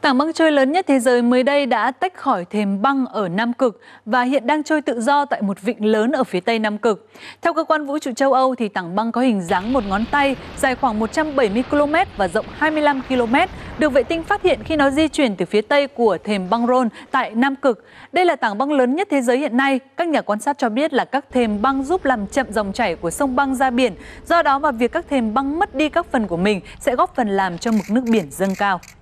Tảng băng trôi lớn nhất thế giới mới đây đã tách khỏi thềm băng ở Nam Cực và hiện đang trôi tự do tại một vịnh lớn ở phía tây Nam Cực. Theo cơ quan vũ trụ châu Âu, thì tảng băng có hình dáng một ngón tay, dài khoảng 170 km và rộng 25 km, được vệ tinh phát hiện khi nó di chuyển từ phía tây của thềm băng Roll tại Nam Cực. Đây là tảng băng lớn nhất thế giới hiện nay. Các nhà quan sát cho biết là các thềm băng giúp làm chậm dòng chảy của sông băng ra biển. Do đó mà việc các thềm băng mất đi các phần của mình sẽ góp phần làm cho mực nước biển dâng cao.